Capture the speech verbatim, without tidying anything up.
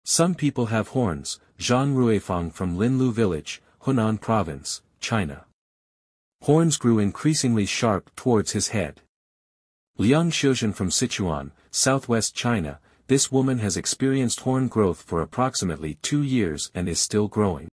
Some people have horns. Zhang Ruifang from Linlu Village, Hunan Province, China. Horns grew increasingly sharp towards his head. Liang Xiuzhen from Sichuan, southwest China. This woman has experienced horn growth for approximately two years and is still growing.